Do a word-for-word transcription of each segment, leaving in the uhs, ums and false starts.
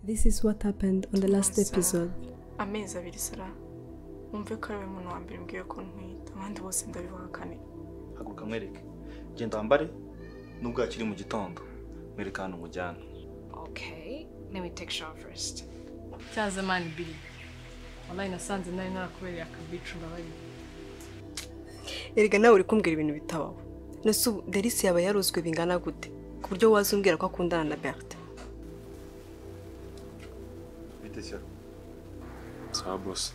This is what happened on the last episode. Amezi abiri sara. Umve ko ari we muntu wa mbere mbwiye ko ntwita abandi bose ndabibahakane. Haguruka mwereke. Genda wambare nubwo akiri mu gitondo. Mwereka hano umujyana. Okay, let me take shower first. Cyaze man Billy. Wallahi nasanze nari narakubereye akabicu ngabaye. Erega nawe uri kumbwira ibintu bitabaho. Nasu Delisi yaba yarozwe bingana gute? Ku buryo wazumbwira ko akundana na Berthe. Bitesha. Sawa boss.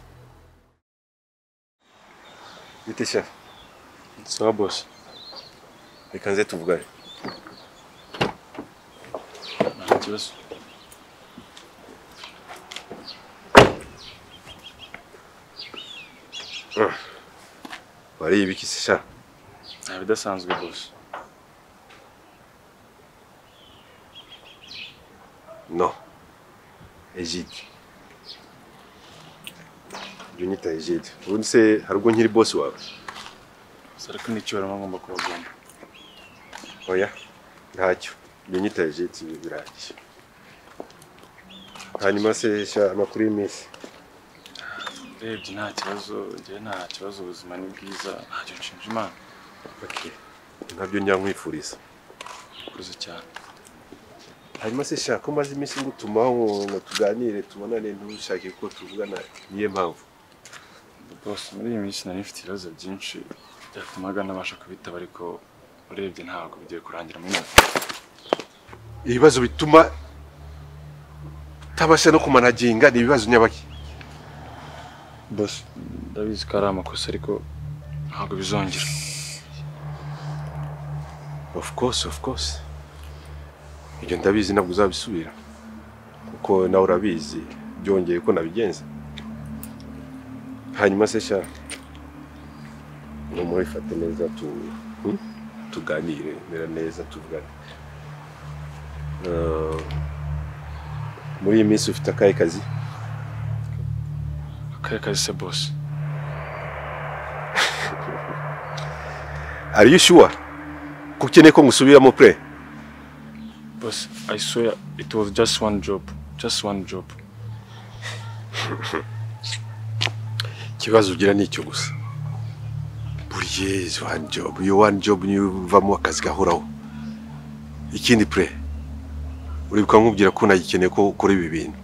Bitesha. Sawa boss. Reka nze tuvugane. Nta kibazo. Wari ibiki se sha? Nta bidasanzwe boss. No. Egide. Junita Egide. Ubundi se hari ubwo nkiri boss wawe? Sariko n'icyoro ngomba kubagomba. Oya. Ntacyo. Junita Egide birahagije. Hanyuma se sha amakuru y'imisi. Rebye nta kibazo, njye nta kibazo ubuzima ni bwiza, ntacyo nshinja Imana. Okay. Ntabyo njya nkwifuriza. Kuze cyane. Hanyuma se sha ko maze iminsi ngutumaho ngo tuganire tubonane ntushake ko tuvugana niye mpamvu. Boss muri iyi minsi nari mfite ibibazo byinshi byatumaga nabasha kubitaba ariko urebye ntabwo bigiye kurangira mu mwaka. Ibibazo bituma tabasha no kumanaginga ni ibibazo nyabaki. Boss ndabizi ko ari amakosa ariko ntabwo bizongera. Of course, of course. Ibyo ndabizi nabwo uzabisubira. Kuko nawe urabizi byongeye ko nabigenza. Hanyuma se sha no muri fate neza tu hmm? tuganire mera neza tuvugane. Uh, muri iyi minsi ufite akahe kazi? Akahe kazi se boss? Are you sure? Kukeneye ko ngusubiramo pre? Boss, I swear it was just one job. Just one job. Kibazo ugira nicyo gusa. Buriye one job. Yo one job ni uvamo akazi gahoraho. Ikindi pre. Uribuka nkubwira ko nagikeneye ko ukora ibi bintu.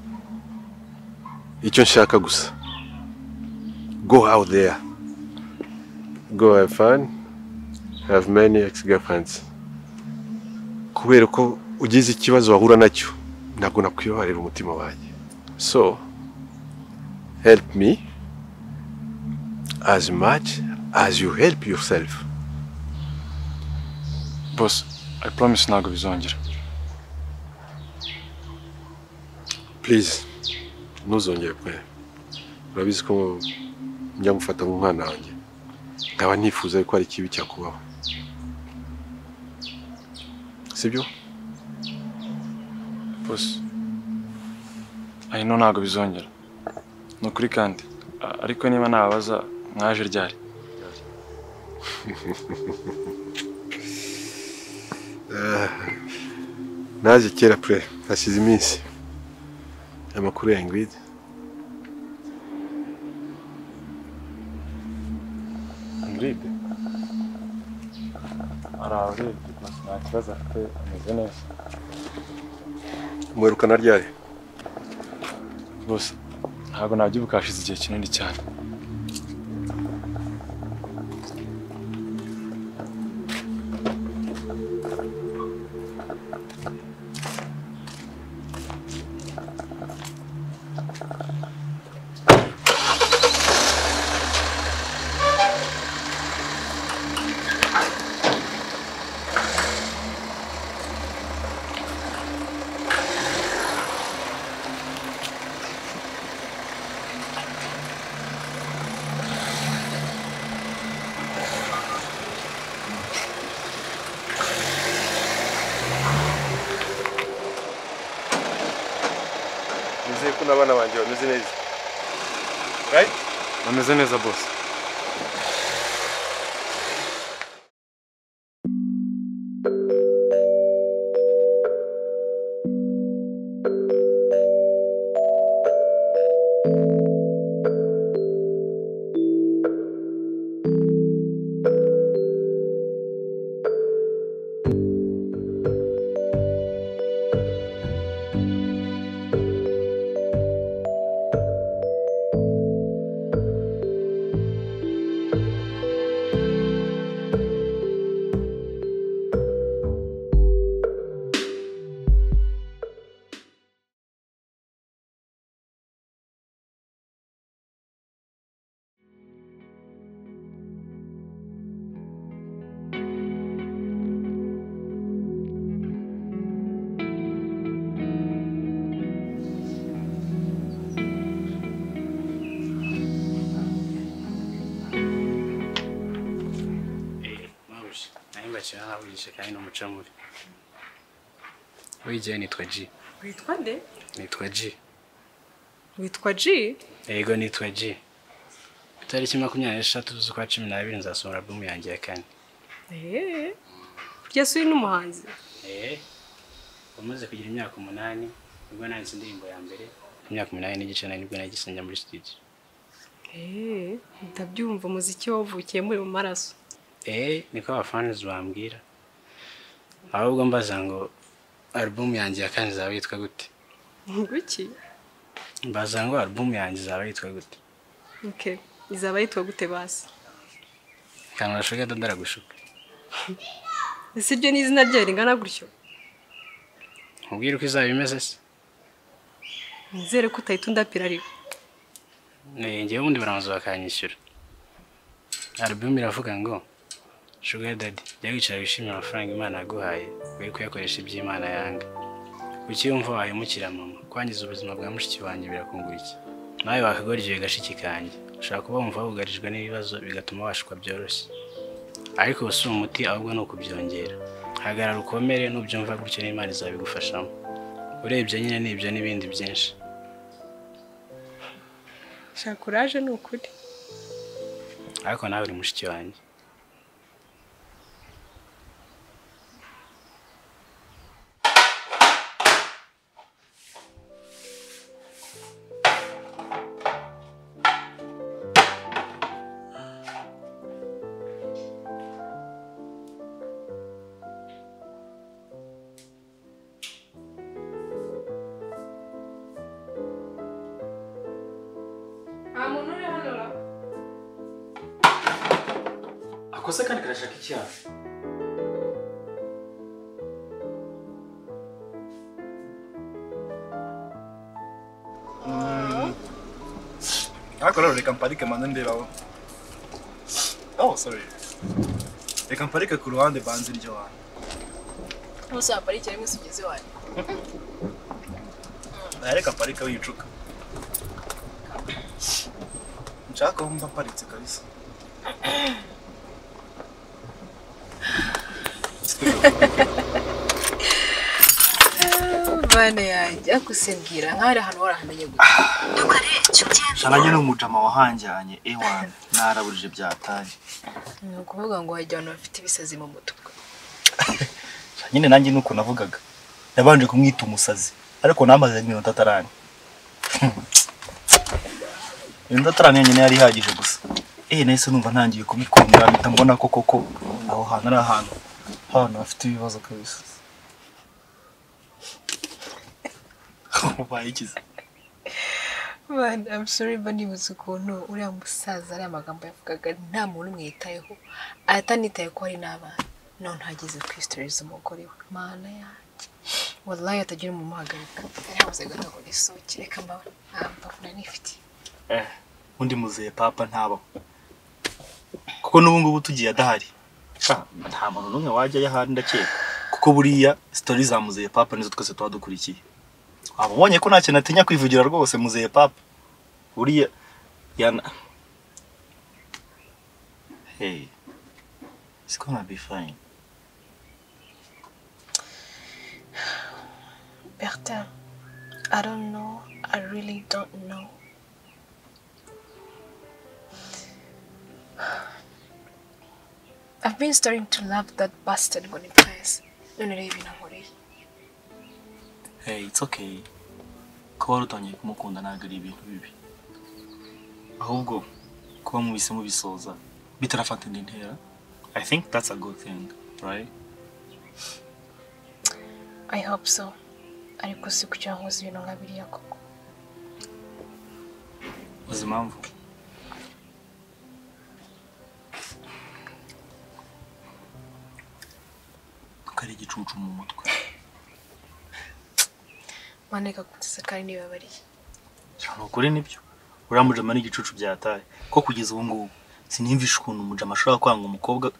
Icyo nshaka gusa. Go out there. Go have fun. Have many ex-girlfriends. Kubera ko ugize ikibazo wahura nacyo ntabwo nakwiyobarira umutima wanjye. So help me as much as you help yourself. Boss, I promise ntabwo bizongera. Please ntuzongere pe. Urabizi ko njya ngufata nk'umwana wanjye. Nkaba nifuza ko ari kibi cyakubaho. Sibyo? Boss, I know ntabwo bizongera. Nukuri kandi ariko niba nababaza mwaje ryari? Naje kera pre, hashize iminsi. Amakuru ya Ingrid. Ingrid? Araje, nta kibazo afite, ameze neza. Mwerukana ryari? Boss, ntabwo nabyibuka hashize igihe kinini cyane. Nizeye ko n'abana banjye bameze neza. Right? Bameze neza boss. ugakina nkaho wigisha kandi n'umuco mubi. Wigiye nitwa G. Witwa nde? Nitwa G. Witwa G? Yego nitwa G. Itariki makumyabiri n'eshatu z'ukwa cumi n'abiri nzasohora album yanjye ya kane. Eh. Kurya suri n'umuhanzi. Eh. Umaze kugira imyaka umunani nibwo nanditse indirimbo ya mbere. Imyaka umunani n'igice nibwo nagiye njya muri studio. Eh, ndabyumva umuziki wavukiye muri mu maraso. Eh, niko abafans bambwira. Ahubwo mbaza ngo album yanjye ya kane zaba yitwa gute? Nguki? Mbaza ngo album yanjye zaba yitwa gute? Okay, izaba yitwa gute basi? Kana urashoka dadara gushuka. Ese ibyo ni izina ryawe ringana gutyo? Ubwira uko izaba imeze se? Nizere ko utahita undapira ariko. Eh, ngiye ubundi baramuza bakanyishyura. Album iravuga ngo Sugar Daddy, jya wicara wishimira amafaranga Imana yaguhaye, we kuyakoresha iby'Imana yanga. Kuki yumva wahemukira mama, kwangiza ubuzima bwa mushiki wanjye birakungura iki? Nawe wakagorije gashiki kanjye. Ushaka kuba wumva wugarijwe n'ibibazo bigatuma washukwa byoroshye. Ariko usi umuti ahubwo no kubyongera. Hagarara ukomere n'ubyumva gutyo n'Imana izabigufashamo. Urebye nyine n'ibyo n'ibindi byinshi. Shaka courage n'ukuri. Ariko nawe uri mushiki wanjye. Akosa kandi karashaka iki hafi? Ariko rero reka mparike manda nderaho. Oh, sorry. Reka mparike ku ruhande banze iryo wanyu. Musa aparike rimwe sugeze wanyu. Reka mparike wicuka. Nshaka mba paritse kabisa. Bane yanjye akusembwira nkari hano warahamenye gute. Shananye n'umujama wahanjyanye ewana naraburije byatari. Ni ukuvuga ngo hajya abantu bafite ibisazi mu mutwe. Nyine nanjye nuko navugaga. Yabanje kumwita umusazi ariko namaze iminota atarani. Iminota atarani nyine yari ihagije gusa. Eh nahise numva ntangiye kubikundira mpita mbona ko koko aho hantu ari ahantu hano bafite ibibazo kabisa. Bayikize. Man, I'm sorry but nibuze ukuntu uriya musaza ari amagambo yavugaga nta muntu mwitayeho. Atanitaye ko ari n'abana. No ntageze ku story z'umugore we. Mana yanjye. Wallahi atagira mu muhagarika. Yabuze gato ko risoke reka mba mpafuna nifiti. Eh, undi muzeye papa ntaba. Kuko n'ubu ngubu tugiye adahari. Nta muntu n'umwe wajya yahandi ndakeka. Kuko buriya story za muzeye papa nizo twese twadukurikiye. Abonye ko nta kintu atinya kwivugira rwose muzeye papa. Buriya yana. Hey. It's gonna be fine. Bertin, I don't know. I really don't know. I've been starting to love that bastard Boniface. No, not even a worry. Hey, it's okay. Kuba rutangiye kumukunda ntabwo ari ibintu bibi. Ahubwo kuba mubise mubisoza bitarafata indi ntera. I think that's a good thing, right? I hope so. Ariko si kugira ngo uzi ibintu nka biriya koko. Uzi impamvu? Kari igicucu mu mutwe. Maneka kutse kandi niba bari. Cyane ukuri nibyo. Uriya mujama n'igicucu byataye. Ko kugeza ubu ngubu sinimvisha ukuntu umujama ashobora kwanga umukobwa.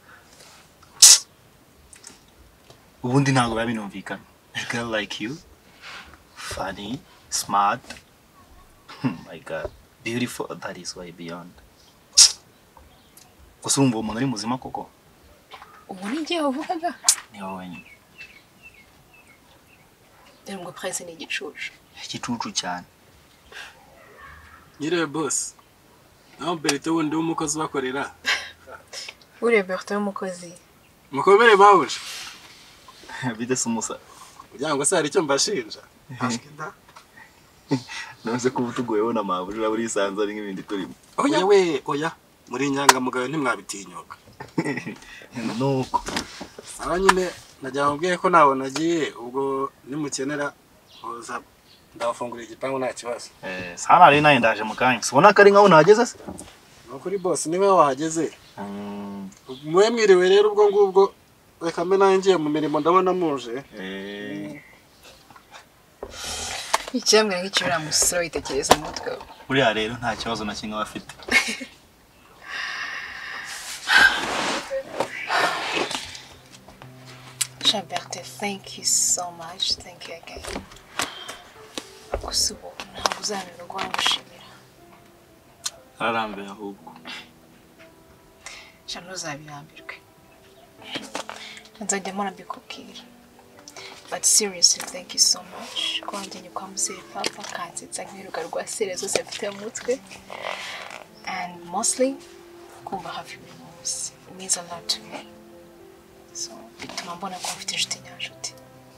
Ubundi ntabwo babinumvikana. A girl like you, funny, smart. Oh my God, beautiful. That is way beyond. Gusa umva umuntu ari muzima koko. ubu ni igihe wavugaga ni wowe nyine dore ngo Prince ni igicucu igicucu cyane nyire boss naho Berito wundi w'umukozi bakorera ure Berto y'umukozi mukomere bawuje bidese umusa kugira ngo se hari icyo mbashinja ashkida nose ko ubutugoyeho na mabuje buri sanza ari nk'ibindi turimo oya we oya muri nyangamugayo ntimwabitinyuka nuko aba nyine najya mubwiye ko nawe nagiye ubwo nimukenera uza ndafungura igipangu nta kibazo eh sana ari nayo ndaje mu kanya ubona ko ari nkaho nageze se no kuri boss niwe wahageze mwe mwiriwe rero ubwo ngubwo reka mbe nangiye mu mirimo ndabona muje eh icyamwe nk'ikibura musoro itekereza mu mutwe uriya rero nta kibazo na kimwe bafite Jean-Berthe, thank you so much. Thank you again. Kusubo, ntabwo uzanira rwa mushimira. ararambiye ahubwo Jano uzabirambirwe. Nzajya mbona mbikubwira. But seriously, thank you so much. Ko wanjye kwa museye papa kansetsa nk'iruka rwa sere zose afite mu mutwe. And mostly, kumba hafi buri munsi. It means a lot to me. So, bituma mbona ko mfite inshuti nyanshuti.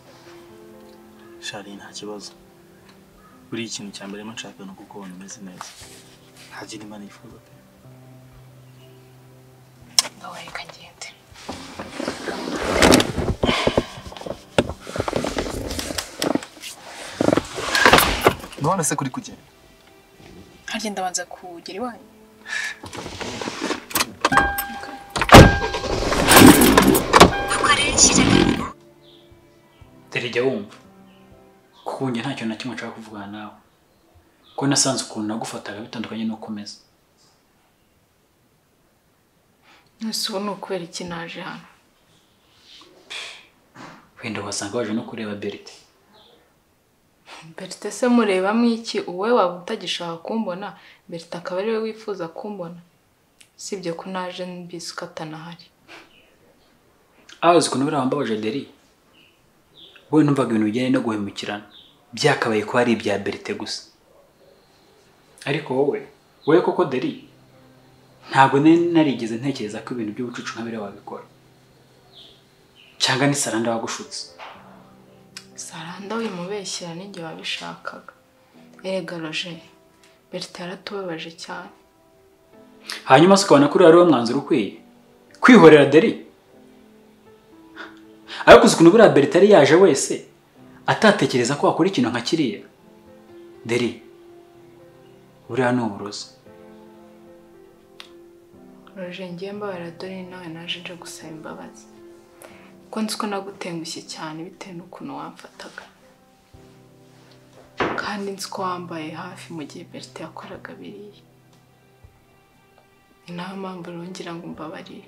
Shari nta kibazo buri ikintu cya mbere nshaka no kukubona umeze neza ntagira imana yifuza pe ngawe kangende none se kuri kugenda harya ndabanza kugira iwanyu Terejya wumva kuko njye ntacyo na kimwe nshaka kuvugana nawe ko nasanze ukuntu nagufataga bitandukanye no komeza Nsubu no kubera iki naje hano wenda wasanga waje no kureba Berite Berite se murebamo iki uwe waba utagishaka kumbona Berite akaba ari we wifuza kumbona sibye ko naje mbizi katanahari abazi ukuntu bari bambaje Deri wowe numvaga ibintu bijyanye no guhemukirana byakabaye ko ari ibya Berite gusa ariko wowe wowe koko Deri ntabwo narigeze ntekereza ko ibintu by'ubucucu nkabire wabikora cyangwa ni Saranda wagushutse Saranda wimubeshyira ninjye wabishakaga erega Roger Berite yaratubabaje cyane hanyuma se ukabona kuri ari wo mwanzuro ukwiye kwihorera Deri ariko uzi ukuntu buriya Berite yari yaje wese atatekereza ko wakora ikintu nka kiriya Deri buriya ni uburozi Roger ngiye mbabara dore nawe naje nje gusaba imbabazi ko nzi ko nagutengushye cyane bitewe n'ukuntu wamfataga kandi nzi ko wambaye hafi mu gihe Berite yakoraga biriya ni nayo mpamvu rongera ngo mbabarire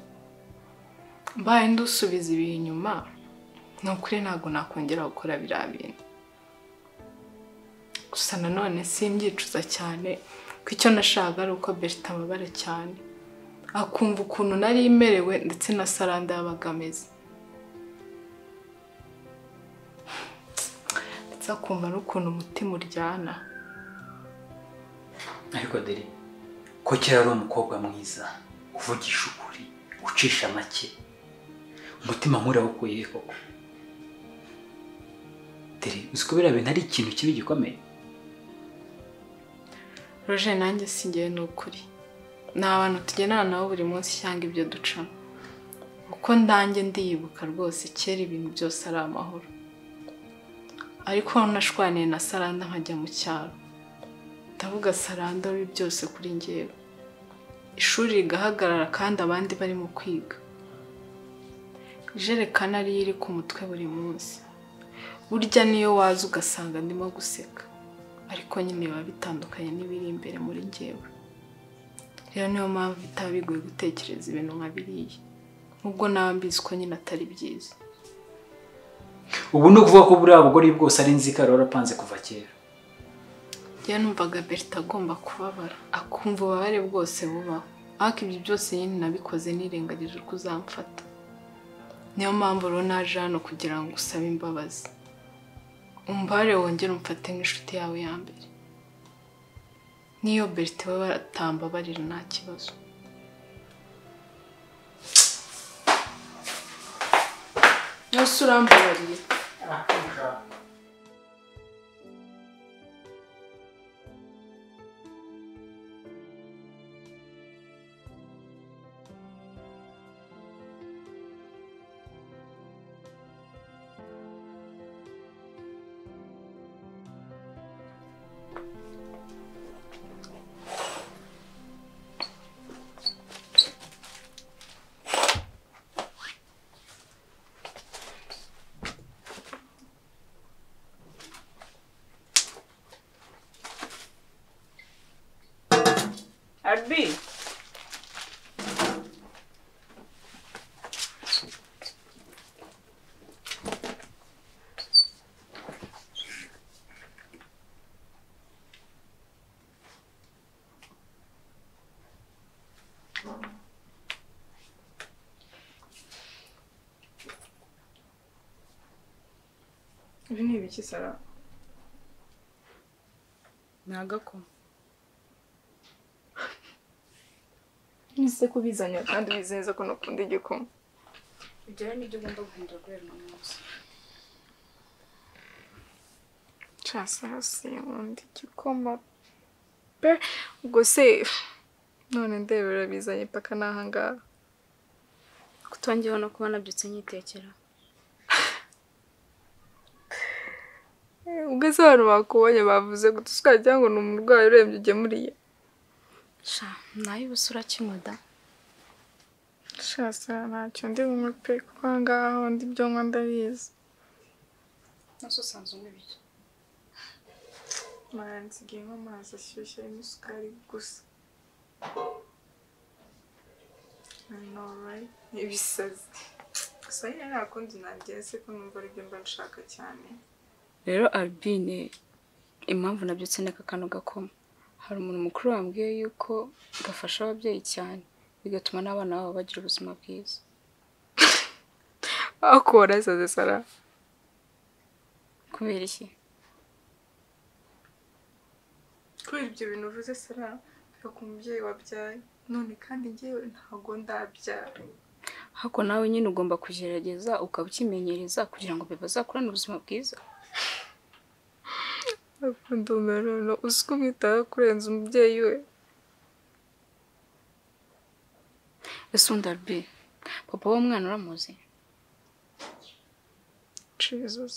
mbaye ndusubiza ibi inyuma ni ukuri ntabwo nakongera gukora biriya bintu gusa nanone simbyicuza cyane ko icyo nashaka ari uko Berite amabara cyane akumva ukuntu nari imerewe ndetse na Saranda yabaga ameze ndetse akumva n'ukuntu umutima uryana ariko Deri ko kera ari umukobwa mwiza uvugisha ukuri ucisha make umutima nkura wukuye koko Deri uzi ko biriya bintu ari ikintu kibi gikomeye Roger nanjye singiye n'ukuri ni abantu tugendana nabo buri munsi cyangwa ibyo ducamo uko ndanjye ndiyibuka rwose kera ibintu byose ari amahoro ariko nashwaniye na Saranda nkajya mu cyaro ndavuga Saranda ari byose kuri njyewe ishuri rigahagarara kandi abandi barimo kwiga ijerekana ari iri ku mutwe buri munsi burya niyo waza ugasanga ndimo guseka ariko nyine biba bitandukanye n'ibiri imbere muri njyewe rero niyo mpamvu bitaba bigoye gutekereza ibintu nka biriya nubwo nawe mbizi ko nyine atari byiza ubu ni ukuvuga ko buriya bugore bwose ari inzika rero apanze kuva kera njyewe numvaga Berite agomba kubabara akumva ububabare bwose bubaho ariko ibyo byose nyine nabikoze nirengagije uko uzamfata niyo mpamvu rero naje hano kugira ngo usabe imbabazi umbare wongere umfate nk'inshuti yawe ya mbere niyo Bertie we batambabarira nta kibazo yose urambabariye Arbi. Ibi ni ibiki Sara? Ni agakoma. Nise kubizanya kandi bizeza ko nakunda igikoma. Ibyo nibyo ugomba guhindura kubera uno munsi. Chasa hasi undi igikoma. Pe ubwo se none ndebera bizanye paka nahanga. Kutongeho no kuba nabyutse nyitekera. Ubwo se abantu bakubonye bavuze ngo tuswara cyangwa ni umurwayi urembye ugemuriye. Sha nayo ubusura kimoda. Shasa ntacyo ndi bumwe pe kuko ngaho ndi byo nkwa ndabizi. Naso sanzo n'ibiki. Manzi gingo amazi ashyushye n'isukari gusa. No right. Ibisazi. Gusa nyine nta kundi nageze ko numva ari byo mba nshaka cyane. Rero Albine impamvu nabyutse neka kano gakoma. Hari umuntu mukuru wambwiye yuko gafasha ababyeyi cyane bigatuma n'abana babo bagira ubuzima bwiza. Akora saze Sara. Kubera iki? Kubera ibyo bintu uvuze Sara, ku mubyeyi wabyaye none kandi ngewe ntago ndabyara. Hako nawe nyine ugomba kugerageza ukabukimenyereza kugira ngo bazakurane ubuzima bwiza. Ndumero no usko mwita kurenza umubyeyi we. Esunda Arbi. Papa w'umwana uramuzi? Jesus.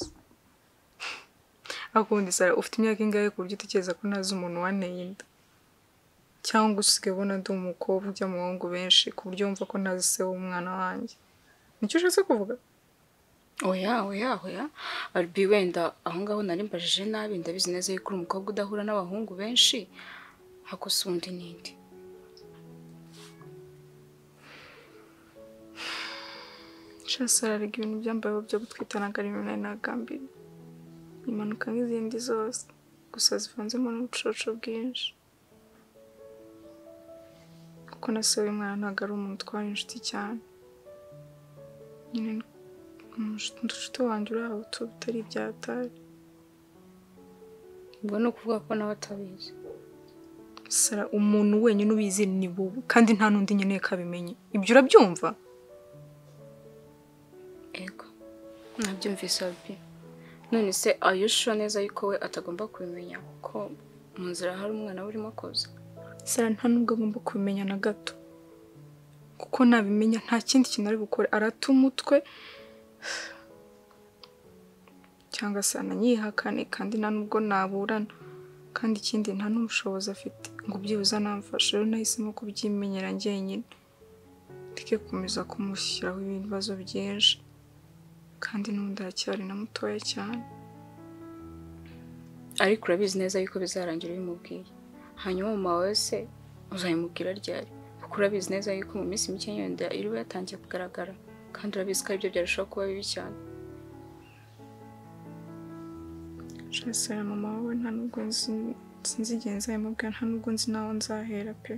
Akundi Sara ufite imyaka ingahe ku buryo utekereza ko nazi umuntu waneye inda? Cyangwa usigaye ubona ndi umukobwa ujya mu bahungu benshi ku buryo wumva ko nazi se w'umwana wanjye? Nicyo ushatse kuvuga? Oya oya oya Arbi wenda aho ngaho nari mbajije nabi ndabizi neza yuko umukobwa udahura n'abahungu benshi hakosundi nindi. Shasara ari ibintu byambaye byo gutwitana kari mu nari nagambira. Imanuka nk'izindi zose gusa zivanzemo n'ubucoco bwinshi. Kuko nasewe umwana ntago ari umuntu twari inshuti cyane. Nyine umushuti wanjye uri aho tutari ibyatari. Ubwo ni ukuvuga ko nawe atabizi. Sara umuntu wenyine ubizi ni wowe kandi nta n'undi nkeneye kabimenye. Ibyo urabyumva? Ego. Nabyumvise Arbi. None se ayusho neza yuko we atagomba kubimenya ko mu nzira hari umwana urimo koza. Sara nta nubwo agomba kubimenya na gato. Kuko nabimenya nta kindi kintu ari bukore arata umutwe cyangwa se ananyihakane kandi nta nubwo naburana kandi ikindi nta n'ubushobozi afite ngo byibuza namfashe rero nahisemo kubyimenyera njyenyine ndeke kumeza kumushyiraho ibibazo byinshi kandi n'undi aracyari na mutoya cyane. Ariko urabizi neza yuko bizarangira bimubwiye. Hanyuma mama wawe se uzayimubwira ryari? Kuko urabizi neza yuko mu minsi mike yenda iriwe yatangiye kugaragara kandi urabizi ko ibyo byarushaho kuba bibi cyane. Shasara mama wawe nta nubwo sinzi igihe nzayimubwira nta nubwo nzi naho nzahera pe.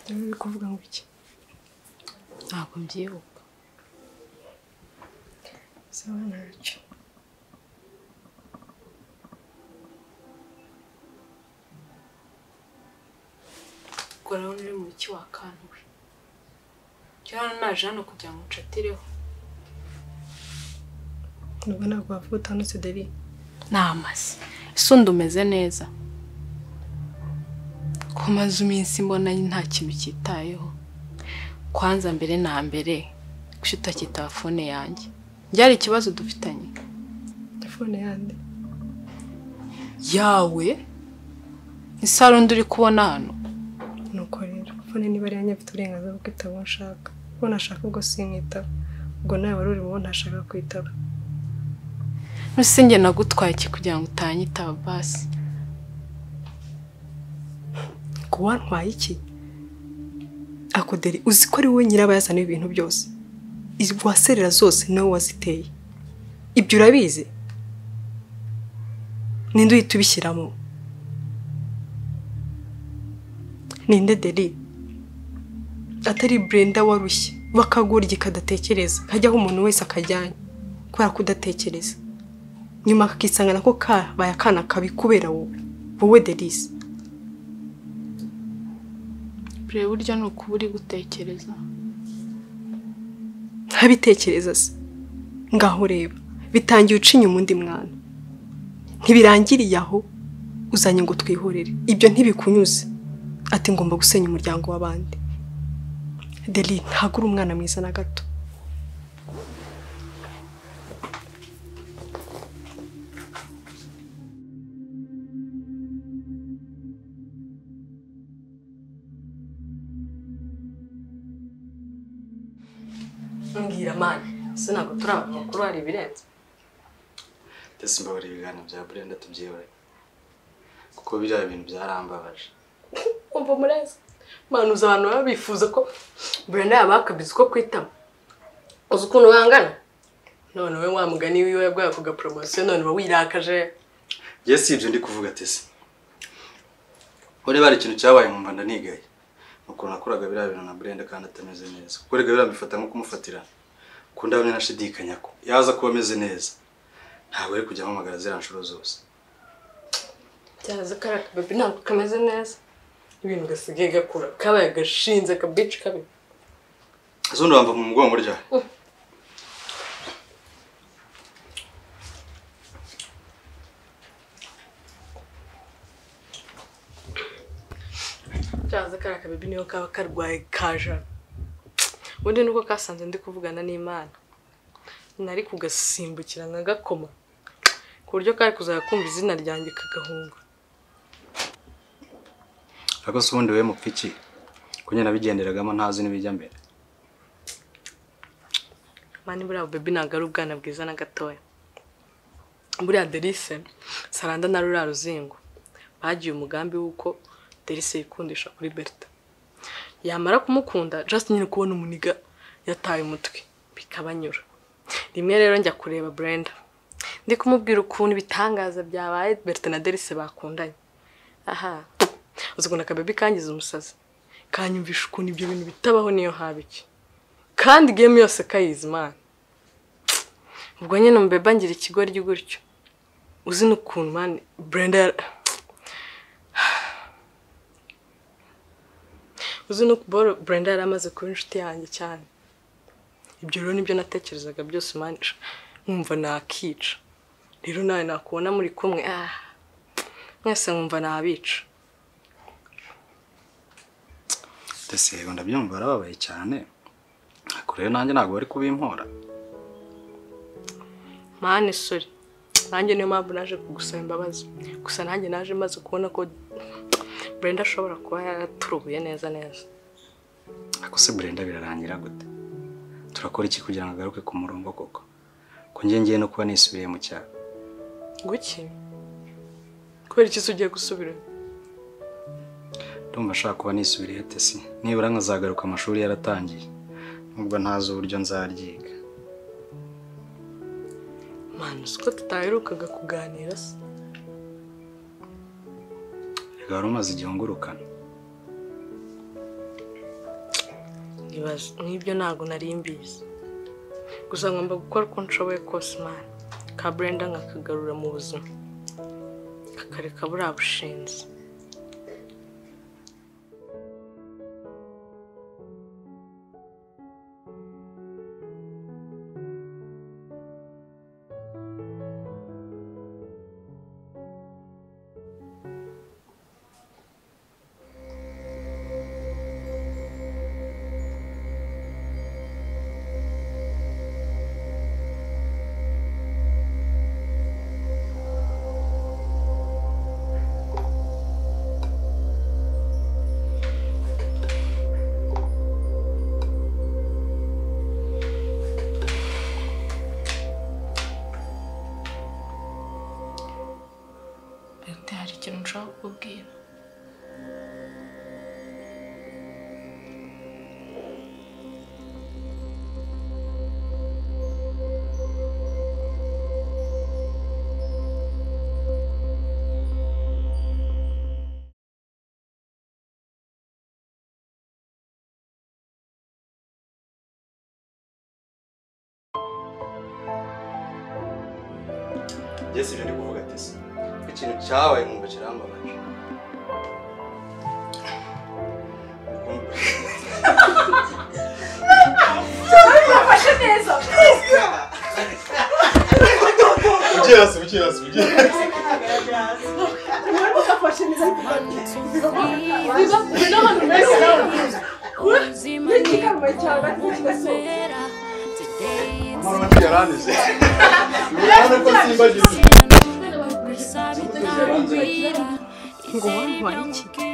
uri kuvuga ngo iki? ntabwo mbyibuka. Sawa ntacyo. Ukora uri mu ki wakantuwe. Cyane naje hano kugira ngo ncatireho. Nubwo ntabwo wavuga utanutse Deri. Namaze. Isundi umeze neza. Kumaze iminsi mbona nta kintu cyitayeho. Kwanza mbere na mbere gushita kitafone yanjye. Byari ikibazo dufitanye. Telefone yande. Yawe? Isaro nduri kubona hano. Nuko rero fone niba ari yanjye afite uburenganzira bwo kwitaba uwo nshaka. Uwo nashaka ubwo sinkitaba. Ubwo nawe wari urimo ntashaka kwitaba. Nusinge nagutwaye iki kugira ngo utanyitaba basi. Kuba ntwaye iki? Ako Deri uzi ko ari wowe nyirabayazana ibintu byose. Izi gwaserera zose nawe waziteye. Ibyo urabizi? Ninde uhita ubishyiramo? Ninde Deri? Atari Brenda warushye bakagura igikadatekereza hajyaho umuntu wese akajyanye kubera kudatekereza. Nyuma kakisangana ko ka bayakana kabi kubera wowe. Wowe Deris. Bre burya no kuburi gutekereza. Ntabitekereza se. Ngaho reba bitangiye ucinye umundi mwana. Ntibirangiriye aho uzanye ngo twihorere. Ibyo ntibikunyuze. Ati ngomba gusenya umuryango w'abandi. Deli ntago uri umwana mwiza na gato. Mbwira mani, sinago turaba makuru hari birenze. Ndetse mbabara ibiganiro bya Brenda tubyihore. Kuko biriya bintu byarambabaje. Umva mureza. Manu abantu baba bifuza ko Brenda yabakabiza ko kwitama. Uzi ukuntu bangana? None we wa mugani wiwe yabwaye kuga promotion none ba wirakaje. Yes ibyo ndi kuvuga tese. Ore bari ikintu cyabaye mu mbanda nigaye. Nuko nakoraga biriya bintu na Brenda kandi atameze neza. Kuko rega biramifata nko kumufatira. Kunda bamwe nashidikanya ko yaza kuba ameze neza. Ntabwo ari kujya amagara ziranshuro zose. Cyaza karaka baby ntabwo kameze neza. Ibintu gasigaye gakura kabaye gashinze ka bitch kabi. Azundo wamva mu mugongo rya. Cyaza karaka baby niyo kaba karwaye kaja. Ubundi nuko kasanze ndi kuvugana n'Imana. Nari kugasimbukira nkagakoma. Ku buryo kari kuzakumva izina ryanjye kagahunga. Ako sundi we mupfiki. Kunye nabigenderagamo ntazi nibijya mbere. Mani buriya baby nagaru ubwana bwiza na gatoya. Buriya Derise Saranda na Rura Ruzingo bagiye umugambi wuko Derise yikundisha kuri Berta. Yamara kumukunda just nyine kubona umuniga yataye umutwe bikabanyura. Rimwe rero njya kureba Brenda. Ndi kumubwira ukuntu bitangaza byabaye Berta na Derise bakundanye. Aha. Uzikunda ka baby kangiza umusazi. Kanyumvisha ukuntu ibyo bintu bitabaho niyo habiki. Kandi game yose kayizi man. Ubwo nyine mbeba ngira ikigoryi gutyo. Uzi n'ukuntu man Brenda Uzi n'ukuntu Brenda yaramaze kuba inshuti yanjye cyane. Ibyo rero nibyo natekerezaga byose man nkumva nakica. Rero nawe nakubona muri kumwe ah. Mwese nkumva nabica. Tese ndabyumva arababaye cyane. Akure nanjye ntago bari kubimpora. Mane sorry. Nanjye niyo mpamvu naje kugusaba imbabazi. Gusa nanjye naje maze kubona ko Brenda ashobora kuba yaraturubuye neza neza. Ako se Brenda birarangira gute? Turakora iki kugira ngo agaruke ku murongo koko? Ko ngiye ngiye no kuba nisubiye mu cyaro. Guki? Kubera iki ugiye gusubira? Ndumva ashaka kuba nisubiriye tese. Nibura nkazagaruka amashuri yaratangiye. Nubwo ntazo uburyo nzaryiga. Man, uko tutaherukaga kuganira se. Rega rumaze igihungurukana. ibaze n'ibyo ntabwo nari mbizi gusa ngomba gukora uko nshoboye kose man ka Brenda nkakagarura mu buzima kakareka buriya bushinzi. hari ikintu nshaka kukubwira. Jesse ibyo ndi kuvuga ati se ikintu cyabaye mu kirambabaje. Fashe neza. Ugera se ugera se ugera. Umuntu ukafashe neza biba biba hano neza nawe. Ni kama cyangwa kigasera. Mama yaranize. Urabona ko simbagize. Ngo wantwara iki?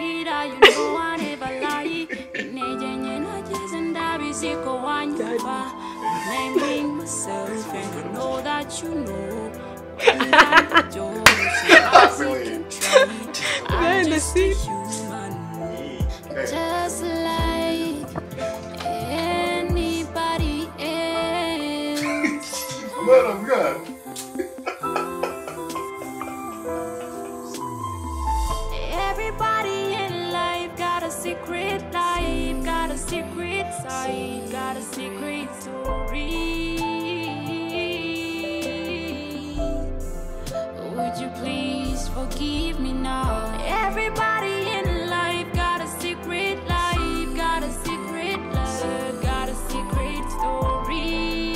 Just like anybody else. Man of God. Everybody in life got a secret life, got a secret side, got a secret story. Would you please forgive me now? Everybody in life got a secret life, got a secret love, got a secret story.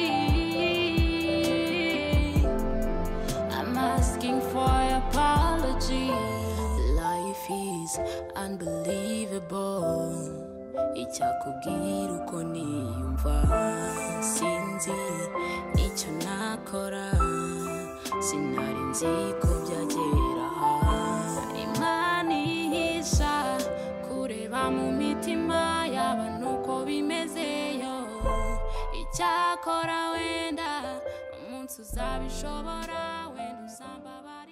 I'm asking for apology. Life is unbelievable. Icyakubwira uko niyumva sinzi icyo nakora sinari nzi ko byagera Imana ihisha kureba mu mitima y'abantu uko bimezeyo icyakora wenda umunsi uzabishobora wenda uzambaba